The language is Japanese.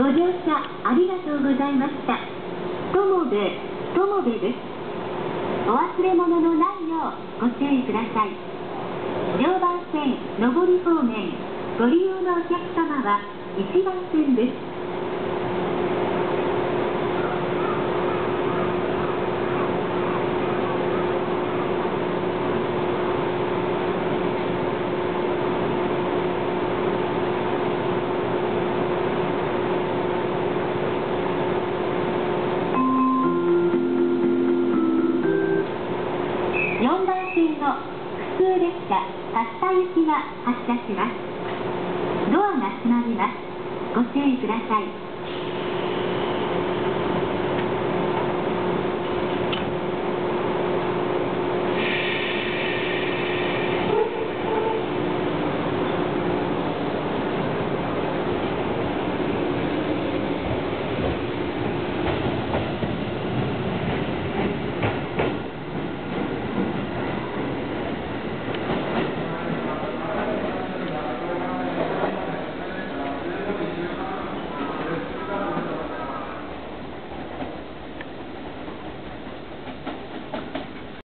ご乗車ありがとうございました。友部です。お忘れ物のないようご注意ください。常磐線上り方面ご利用のお客様は1番線です。4番線の普通列車勝田行きが発車します。ドアが閉まります。ご注意ください。